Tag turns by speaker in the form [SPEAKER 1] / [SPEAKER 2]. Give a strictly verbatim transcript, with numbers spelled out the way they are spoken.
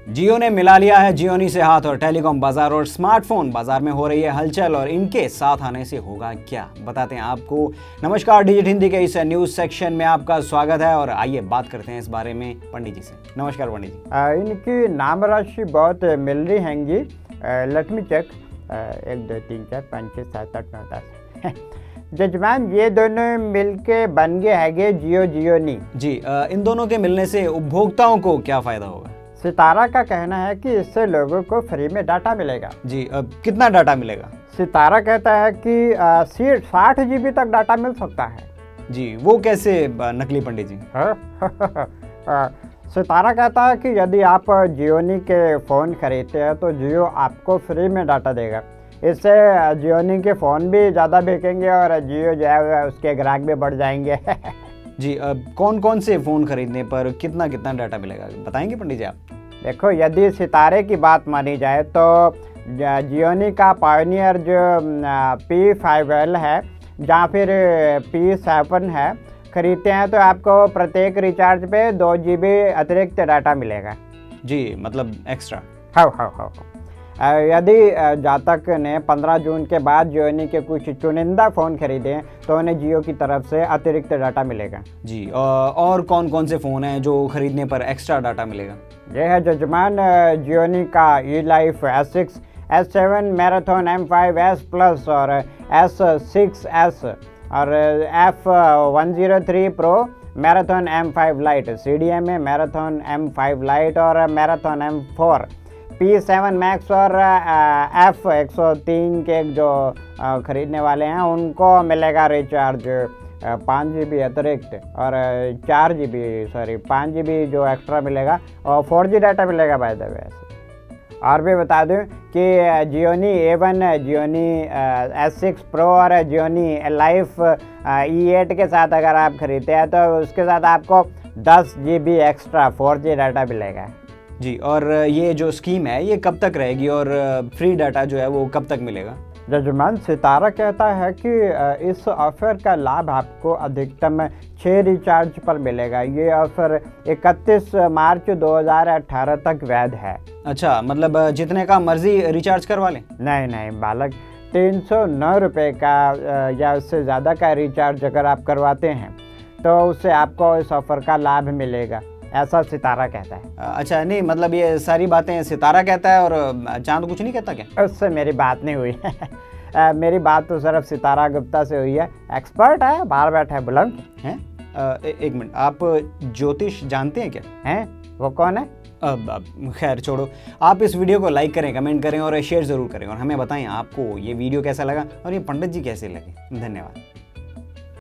[SPEAKER 1] जियो ने मिला लिया है जियोनी से हाथ और टेलीकॉम बाजार और स्मार्टफोन बाजार में हो रही है हलचल और इनके साथ आने से होगा क्या, बताते हैं आपको। नमस्कार, डिजिट हिंदी के इस न्यूज सेक्शन में आपका स्वागत है और आइए बात करते हैं इस बारे में पंडित जी से। नमस्कार पंडित जी।
[SPEAKER 2] आ, इनकी नाम राशि बहुत मिल रही हैंगी। Let me check. एक दो तीन चार पाँच छः सात आठ नौ दस जजमान, ये दोनों मिलके बन गए हैगे जियो जियोनी
[SPEAKER 1] जी। आ, इन दोनों के मिलने से उपभोक्ताओं को क्या फायदा होगा?
[SPEAKER 2] सितारा का कहना है कि इससे लोगों को फ्री में डाटा मिलेगा।
[SPEAKER 1] जी, अब कितना डाटा मिलेगा?
[SPEAKER 2] सितारा कहता है कि साठ जीबी तक डाटा मिल सकता है।
[SPEAKER 1] जी, वो कैसे नकली पंडित जी?
[SPEAKER 2] सितारा कहता है कि यदि आप जियोनी के फ़ोन खरीदते हैं तो जियो आपको फ्री में डाटा देगा। इससे जियोनी के फ़ोन भी ज़्यादा बिकेंगे और जियो जो है उसके ग्राहक भी बढ़ जाएंगे।
[SPEAKER 1] जी, अब कौन कौन से फ़ोन खरीदने पर कितना कितना डाटा मिलेगा, बताएंगे पंडित जी आप?
[SPEAKER 2] देखो, यदि सितारे की बात मानी जाए तो जियोनी का पायोनियर जो पी फाइव एल है या फिर पी सेवन है, खरीदते हैं तो आपको प्रत्येक रिचार्ज पे दो जी बी अतिरिक्त डाटा मिलेगा।
[SPEAKER 1] जी, मतलब एक्स्ट्रा।
[SPEAKER 2] हाँ हाँ हाँ यदि जातक ने पंद्रह जून के बाद जियोनी के कुछ चुनिंदा फ़ोन खरीदे हैं तो उन्हें जियो की तरफ से अतिरिक्त डाटा मिलेगा।
[SPEAKER 1] जी, और कौन कौन से फ़ोन हैं जो खरीदने पर एक्स्ट्रा डाटा मिलेगा?
[SPEAKER 2] यह है जजमान जियोनी का E life S six, S seven, marathon, M five S plus और एस सिक्स एस और F one zero three pro, marathon M five lite, C D M A, marathon M five lite और marathon M four, P seven max और F एक सौ तीन के जो ख़रीदने वाले हैं उनको मिलेगा रिचार्ज पाँच जी बी अतिरिक्त और चार जी बी सॉरी पाँच जी बी जो एक्स्ट्रा मिलेगा और फोर जी डाटा मिलेगा बाय द वे। और भी बता दूं कि Gionee A one, Gionee S six pro और जियोनी लाइफ ई एट के साथ अगर आप खरीदते हैं तो उसके साथ आपको दस G B extra four G data मिलेगा।
[SPEAKER 1] जी, और ये जो स्कीम है ये कब तक रहेगी और फ्री डाटा जो है वो कब तक मिलेगा?
[SPEAKER 2] जजमान, सितारा कहता है कि इस ऑफर का लाभ आपको अधिकतम छः रिचार्ज पर मिलेगा। ये ऑफर इकतीस मार्च दो हज़ार अठारह तक वैध है।
[SPEAKER 1] अच्छा, मतलब जितने का मर्जी रिचार्ज करवा लें?
[SPEAKER 2] नहीं नहीं बालक, तीन सौ नौ रुपये का या उससे ज़्यादा का रिचार्ज अगर आप करवाते हैं तो उससे आपको इस ऑफर का लाभ मिलेगा, ऐसा सितारा कहता है।
[SPEAKER 1] अच्छा, नहीं मतलब ये सारी बातें सितारा कहता है और चांद कुछ नहीं कहता क्या?
[SPEAKER 2] उससे मेरी बात नहीं हुई है। मेरी बात तो सिर्फ सितारा गुप्ता से हुई है। एक्सपर्ट है, बाहर बैठा है बुलंद
[SPEAKER 1] हैं। एक मिनट, आप ज्योतिष जानते हैं क्या?
[SPEAKER 2] हैं? वो कौन है?
[SPEAKER 1] अब खैर छोड़ो, आप इस वीडियो को लाइक करें, कमेंट करें और शेयर ज़रूर करें और हमें बताएं आपको ये वीडियो कैसा लगा और ये पंडित जी कैसे लगे। धन्यवाद।